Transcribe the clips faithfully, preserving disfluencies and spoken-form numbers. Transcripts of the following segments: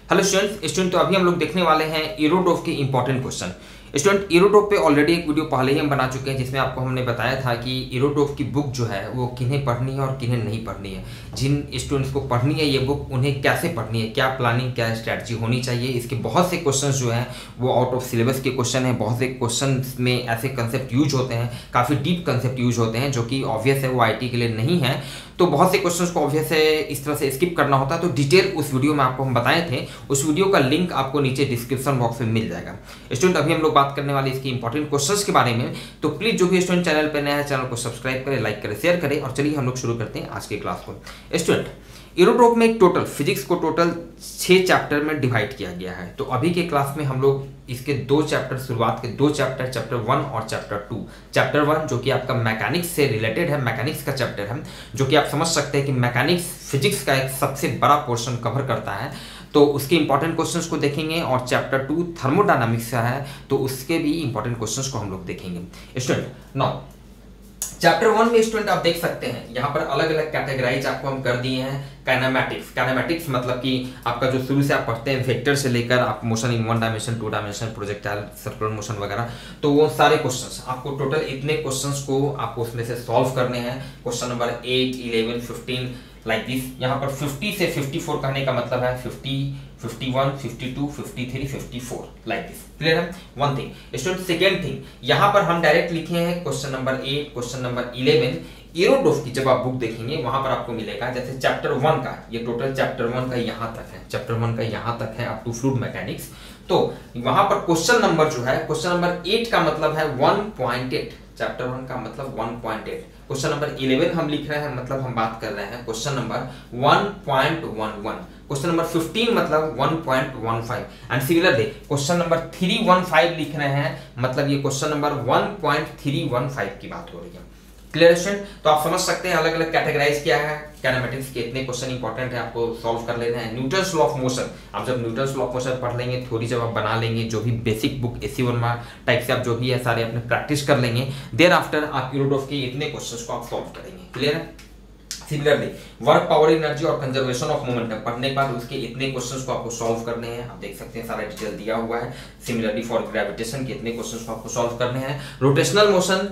Hello students student तो अभी हम लोग देखने वाले हैं इरोडोफ के इंपॉर्टेंट क्वेश्चन। स्टूडेंट इरोडोफ पे ऑलरेडी एक वीडियो पहले ही हम बना चुके हैं जिसमें आपको हमने बताया था कि इरोडोफ की बुक जो है वो किन्हें पढ़नी है और किन्हें नहीं पढ़नी है। जिन स्टूडेंट्स को पढ़नी है ये बुक उन्हें कैसे पढ़नी है, क्या प्लानिंग क्या स्ट्रैटेजी होनी चाहिए। इसके बहुत से क्वेश्चन जो हैं वो आउट ऑफ सिलेबस के क्वेश्चन हैं। बहुत से क्वेश्चन में ऐसे कंसेप्ट यूज होते हैं, काफ़ी डीप कंसेप्ट यूज होते हैं जो कि ऑब्वियस है वो आई टी के लिए नहीं है। तो बहुत से क्वेश्चंस को ऑब्वियस है इस तरह से स्किप करना होता है। तो डिटेल उस वीडियो में आपको हम बताए थे, उस वीडियो का लिंक आपको नीचे डिस्क्रिप्शन बॉक्स में मिल जाएगा। स्टूडेंट अभी हम लोग बात करने वाले इसकी इंपॉर्टेंट क्वेश्चंस के बारे में। तो प्लीज जो भी स्टूडेंट चैनल पर नया है चैनल को सब्सक्राइब करें, लाइक करें, शेयर करें और चलिए हम लोग शुरू करते हैं आज की क्लास को। स्टूडेंट इरोडोफ में एक टोटल फिजिक्स को टोटल छह चैप्टर में डिवाइड किया गया है। तो अभी के क्लास में हम लोग इसके दो चैप्टर, शुरुआत के दो चैप्टर, चैप्टर वन और चैप्टर टू। चैप्टर वन जो कि आपका मैकेनिक्स से रिलेटेड है, मैकेनिक्स का चैप्टर है, जो कि आप समझ सकते हैं कि मैकेनिक्स फिजिक्स का एक सबसे बड़ा पोर्शन कवर करता है। तो उसके इंपॉर्टेंट क्वेश्चंस को देखेंगे। और चैप्टर टू थर्मोडायनामिक्स का है तो उसके भी इंपॉर्टेंट क्वेश्चंस को हम लोग देखेंगे। स्टूडेंट नाउ चैप्टर वन में स्टूडेंट आप देख सकते हैं यहाँ पर अलग अलग कैटेगराइज आपको हम कर दिए हैं। काइनेमैटिक्स, काइनेमैटिक्स मतलब कि आपका जो शुरू से आप पढ़ते हैं वेक्टर से लेकर आप motion in one dimension, two dimension, projectile, circular motion वगैरह, तो वो सारे क्वेश्चंस आपको टोटल इतने क्वेश्चंस को आपको उसमें से सॉल्व करने हैं। Question number eight, eleven, fifteen like this. यहाँ पर फिफ्टी से फिफ्टी फोर कहने का मतलब है fifty, fifty one, fifty two, fifty three, fifty four like this. Clear है? One thing. Student second thing, यहाँ पर हम डायरेक्ट लिखे हैं question number eight, question number eleven. Irodov की जब आप बुक देखेंगे वहां पर आपको मिलेगा जैसे चैप्टर वन का, ये टोटल चैप्टर वन का यहाँ तक है, चैप्टर वन का यहाँ तक है अप टू फ्लूइड मैकेनिक्स। तो वहां पर क्वेश्चन नंबर जो है, क्वेश्चन नंबर एट का मतलब है one point eight, chapter one का मतलब one point eight. Question number eleven हम लिख रहे हैं मतलब हम बात कर रहे हैं question number one point one one. Question number fifteen मतलब one point one five. And similarly question number three one five लिख रहे हैं मतलब ये question number one point three one five की बात हो रही है। Clear student? तो आप समझ सकते हैं अलग अलग कैटेगराइज किया है। काइनेमैटिक्स के इतने क्वेश्चन इंपॉर्टेंट है, आपको सॉल्व कर लेना है। न्यूटन्स लॉ ऑफ मोशन, आप जब न्यूटन्स लॉ ऑफ मोशन पढ़ लेंगे, थ्योरी जब आप बना लेंगे, जो भी basic book AC one type से आप जो भी है सारे अपने प्रैक्टिस कर लेंगे, देयर आफ्टर आप इरोडोफ के इतने क्वेश्चंस को आप सॉल्व करेंगे। क्लियर है? सिमिलरली वर्क, पावर, एनर्जी और कंजर्वेशन ऑफ मोमेंटम पढ़ने के बाद उसके इतने क्वेश्चंस को आपको सॉल्व करने हैं। आप देख सकते हैं सारा डिटेल दिया हुआ है। सिमिलरली फॉर ग्रेविटेशन के इतने क्वेश्चंस को आपको सॉल्व करने हैं। Rotational motion,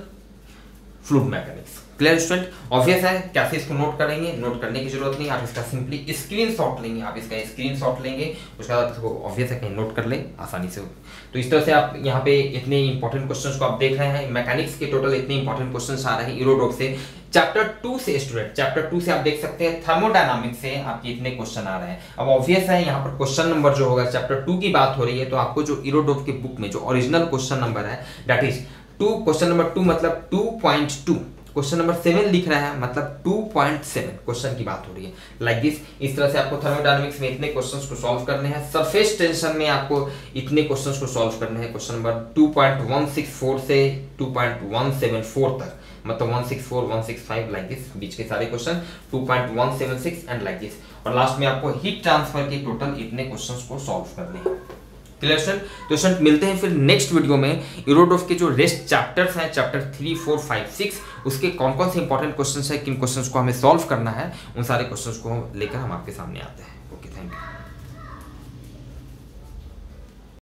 fluid mechanics. Clear student? Obvious है कैसे इसको नोट करेंगे, नोट करने की जरूरत नहीं, आप इसका सिंपली स्क्रीनशॉट लेंगे, आप इसका स्क्रीनशॉट लेंगे, उसके बाद इसको ऑब्वियस है कहीं नोट कर ले आसानी से। तो इस तरह से आप यहाँ पे इतने इंपॉर्टेंट क्वेश्चंस को आप देख रहे हैं। मैकेनिक्स के टोटल इतने इंपॉर्टेंट क्वेश्चंस आ रहे हैं इरोडोफ से। चैप्टर टू से स्टूडेंट, चैप्टर टू से आप देख सकते हैं थर्मोडायनामिक्स से आपके इतने क्वेश्चन आ रहे हैं। अब ऑब्वियस है यहाँ पर क्वेश्चन नंबर जो होगा, चैप्टर टू की बात हो रही है तो आपको जो इरोडोफ की बुक में जो ओरिजिनल क्वेश्चन नंबर है that is two, question number two मतलब two point two, question number seven लिख रहा है मतलब टू पॉइंट सेवन क्वेश्चन की बात हो रही है लाइक दिस। इस तरह से आपको थर्मोडायनामिक्स में इतने क्वेश्चंस को सॉल्व करने हैं। सरफेस टेंशन में आपको इतने क्वेश्चंस को सॉल्व करने हैं। Question number two point one six four से two point one seven four तक, मतलब one six four, one six five like this, बीच के सारे questions two point one seven six and like this. और लास्ट में आपको हीट ट्रांसफर के टोटल इतने क्वेश्चंस को सॉल्व करने हैं। Clear student? तो स्टूडेंट मिलते हैं फिर नेक्स्ट वीडियो में। इरोडोफ के जो रेस्ट चैप्टर्स हैं, chapter three, four, five, six, उसके कौन कौन से इंपॉर्टेंट क्वेश्चंस हैं, किन क्वेश्चंस को हमें सॉल्व करना है, उन सारे क्वेश्चंस को लेकर हम आपके सामने आते हैं। Okay, thank you.